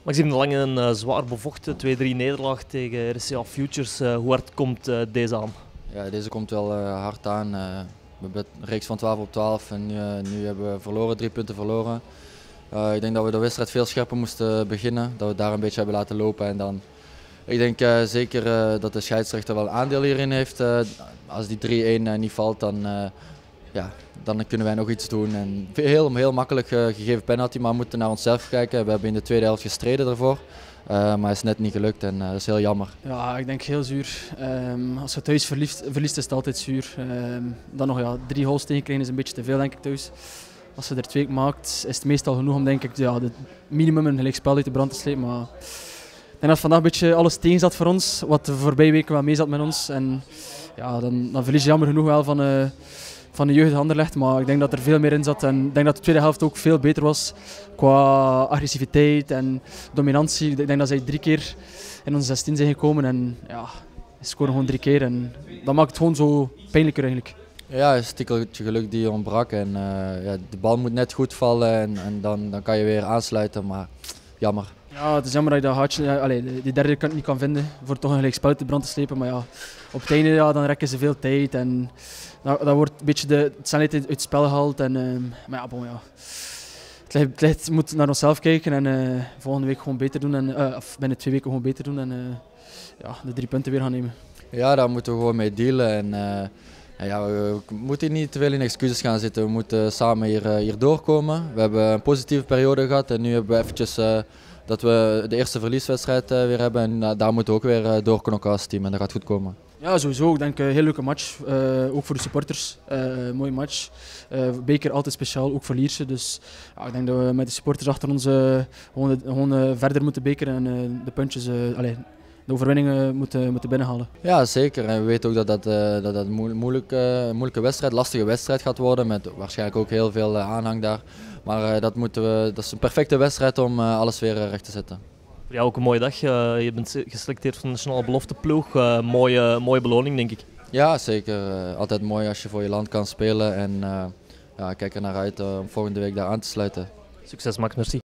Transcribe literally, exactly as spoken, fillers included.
Maxime de Lange, een uh, zwaar bevochten twee drie nederlaag tegen R C A Futures. Uh, hoe hard komt uh, deze aan? Ja, deze komt wel uh, hard aan. Uh, we hebben een reeks van twaalf op twaalf en nu, uh, nu hebben we verloren, drie punten verloren. Uh, ik denk dat we de wedstrijd veel scherper moesten beginnen, dat we daar een beetje hebben laten lopen. En dan, ik denk uh, zeker uh, dat de scheidsrechter wel een aandeel hierin heeft. Uh, als die drie-een uh, niet valt, dan, uh, ja, dan kunnen wij nog iets doen. En heel, heel makkelijk uh, gegeven penalty, maar we moeten naar onszelf kijken. We hebben in de tweede helft gestreden ervoor. Uh, maar het is net niet gelukt en uh, dat is heel jammer. Ja, ik denk heel zuur. Um, als je thuis verliest, verliest is het altijd zuur. Um, dan nog ja, drie goals tegenkrijgen is een beetje te veel, denk ik, thuis. Als je er twee maakt, is het meestal genoeg om denk ik, ja, het minimum een gelijkspel uit de brand te slepen. Maar ik denk dat vandaag een beetje alles tegen zat voor ons, wat de voorbije weken wel mee zat met ons. En ja, dan, dan verlies je jammer genoeg wel van, uh, van de jeugd Anderlecht, maar ik denk dat er veel meer in zat. En ik denk dat de tweede helft ook veel beter was qua agressiviteit en dominantie. Ik denk dat zij drie keer in onze zestien zijn gekomen en ja, ze scoren gewoon drie keer. En dat maakt het gewoon zo pijnlijker eigenlijk. Ja, een stikkeltje geluk die ontbrak en uh, ja, de bal moet net goed vallen en, en dan, dan kan je weer aansluiten, maar jammer. Ja, het is jammer dat je dat gaatje, ja, allez, die derde kant niet kan vinden voor toch een gelijkspel uit de brand te slepen, maar ja, op het einde ja, dan rekken ze veel tijd en dan, dan wordt een beetje de snelheid uit het spel gehaald. En, uh, maar ja, bon, ja. Het, ligt, het ligt, moet naar onszelf kijken en uh, volgende week gewoon beter doen, en, uh, of binnen twee weken gewoon beter doen en uh, ja, de drie punten weer gaan nemen. Ja, daar moeten we gewoon mee dealen. En, uh, Ja, we moeten niet te veel in excuses gaan zitten. We moeten samen hier, hier doorkomen. We hebben een positieve periode gehad en nu hebben we eventjes uh, dat we de eerste verlieswedstrijd uh, weer hebben. En uh, daar moeten we ook weer uh, doorknokken als team en dat gaat goed komen. Ja, sowieso. Ik denk een heel leuke match. Uh, ook voor de supporters. Uh, mooie match. Uh, beker altijd speciaal, ook voor Lierse. Dus ja, ik denk dat we met de supporters achter ons uh, gewoon, gewoon uh, verder moeten bekeren en uh, de puntjes... Uh, allez, de overwinningen moeten, moeten binnenhalen. Ja, zeker. En we weten ook dat dat, uh, dat, dat een moeilijke, moeilijke wedstrijd, lastige wedstrijd gaat worden. Met waarschijnlijk ook heel veel uh, aanhang daar. Maar uh, dat, moeten we, dat is een perfecte wedstrijd om uh, alles weer uh, recht te zetten. Voor jou ook een mooie dag. Uh, je bent geselecteerd voor de nationale belofteploeg. Uh, mooie, mooie beloning, denk ik. Ja, zeker. Uh, altijd mooi als je voor je land kan spelen. En uh, ja, ik kijk er naar uit uh, om volgende week daar aan te sluiten. Succes, Max. Merci.